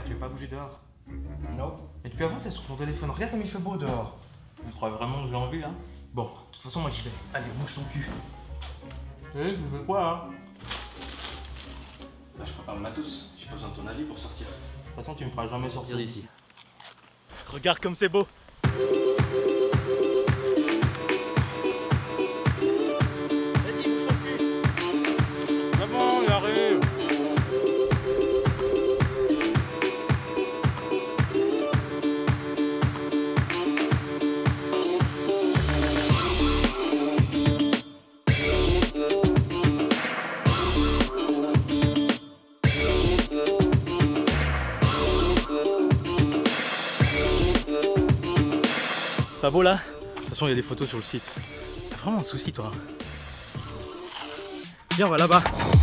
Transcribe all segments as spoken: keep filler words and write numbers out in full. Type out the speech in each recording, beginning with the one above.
tu veux pas bouger dehors? Non. Mais depuis avant, t'es sur ton téléphone. Regarde comme il fait beau dehors. Tu crois vraiment que j'ai envie là? Bon, de toute façon, moi j'y vais. Allez, bouge ton cul. Eh, tu fais quoi hein? Bah, je prépare le matos. J'ai pas besoin de ton avis pour sortir. De toute façon, tu me feras jamais sortir d'ici. Regarde comme c'est beau. Vas-y, bouge ton cul. C'est bon, il arrive. C'est pas beau là? De toute façon, il y a des photos sur le site. T'as vraiment un souci, toi? Viens, on va là-bas.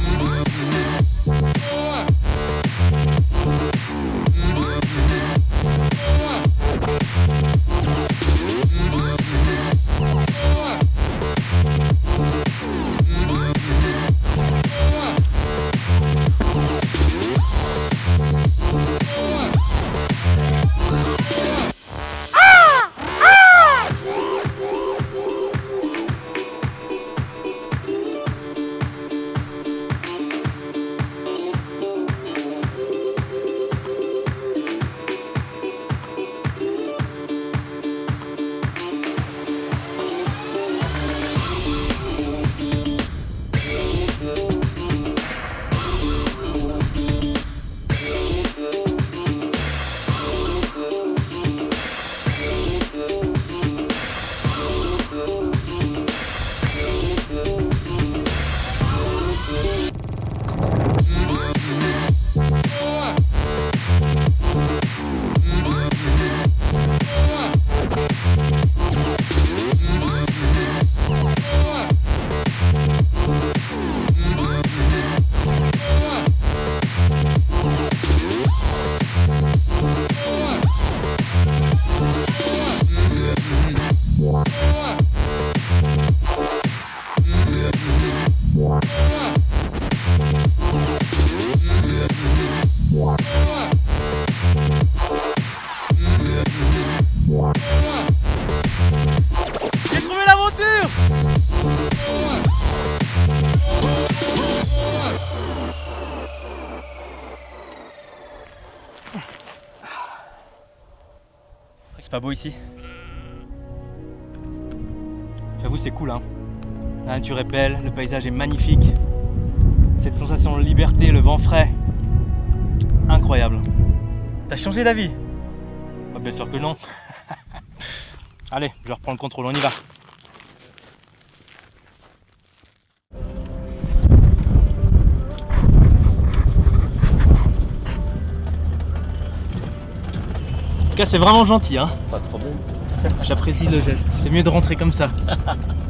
J'ai trouvé l'aventure! C'est pas beau ici? J'avoue, c'est cool, hein. La nature est belle, le paysage est magnifique. Cette sensation de liberté, le vent frais. Incroyable. T'as changé d'avis? Bah, bien sûr que non. Allez, je reprends le contrôle, on y va. En tout cas, c'est vraiment gentil, hein. Pas de problème. J'apprécie le geste, c'est mieux de rentrer comme ça.